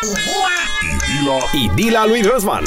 Idila lui Răzvan.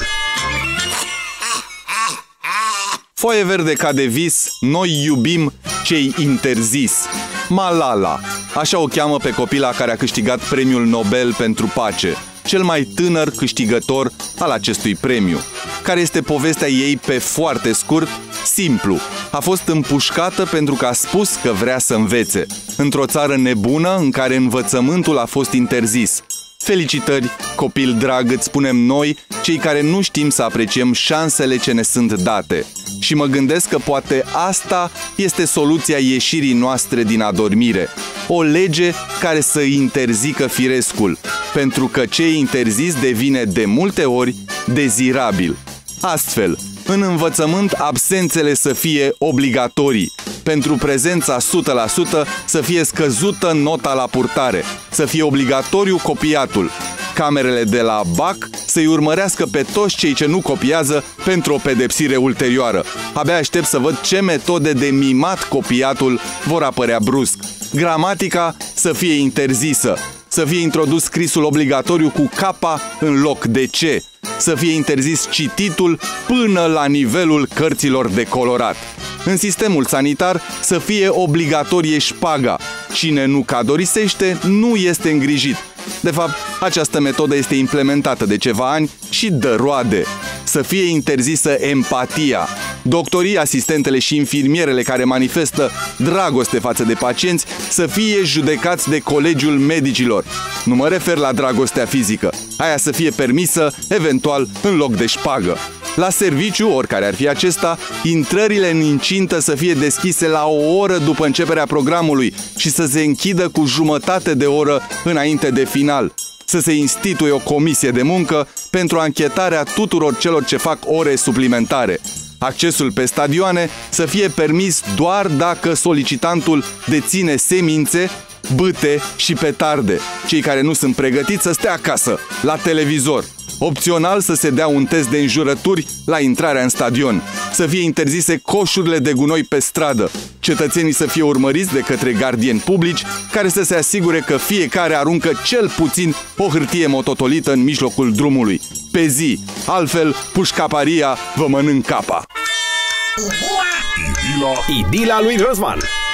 Foaie verde ca devis, noi iubim ce-i interzis. Malala, așa o cheamă pe copila care a câștigat premiul Nobel pentru pace, cel mai tânăr câștigător al acestui premiu. Care este povestea ei pe foarte scurt? Simplu. A fost împușcată pentru că a spus că vrea să învețe, într-o țară nebună în care învățământul a fost interzis. Felicitări, copil drag, îți spunem noi, cei care nu știm să apreciem șansele ce ne sunt date. Și mă gândesc că poate asta este soluția ieșirii noastre din adormire. O lege care să interzică firescul, pentru că ce e interzis devine de multe ori dezirabil. Astfel, în învățământ absențele să fie obligatorii, pentru prezența 100% să fie scăzută nota la purtare, să fie obligatoriu copiatul, camerele de la BAC să-i urmărească pe toți cei ce nu copiază pentru o pedepsire ulterioară. Abia aștept să văd ce metode de mimat copiatul vor apărea brusc. Gramatica să fie interzisă, să fie introdus scrisul obligatoriu cu capa în loc de ce, să fie interzis cititul până la nivelul cărților de colorat. În sistemul sanitar să fie obligatorie șpaga. Cine nu cadorisește nu este îngrijit. De fapt, această metodă este implementată de ceva ani și dă roade. Să fie interzisă empatia. Doctorii, asistentele și infirmierele care manifestă dragoste față de pacienți să fie judecați de Colegiul Medicilor. Nu mă refer la dragostea fizică. Aia să fie permisă, eventual, în loc de șpagă. La serviciu, oricare ar fi acesta, intrările în incintă să fie deschise la o oră după începerea programului și să se închidă cu jumătate de oră înainte de final. Să se instituie o comisie de muncă pentru anchetarea tuturor celor ce fac ore suplimentare. Accesul pe stadioane să fie permis doar dacă solicitantul deține semințe, bâte și petarde. Cei care nu sunt pregătiți să stea acasă, la televizor. Opțional să se dea un test de înjurături la intrarea în stadion. Să fie interzise coșurile de gunoi pe stradă. Cetățenii să fie urmăriți de către gardieni publici care să se asigure că fiecare aruncă cel puțin o hârtie mototolită în mijlocul drumului. Pe zi, altfel pușcaparia vă mănânc capa. Idila lui Răzvan.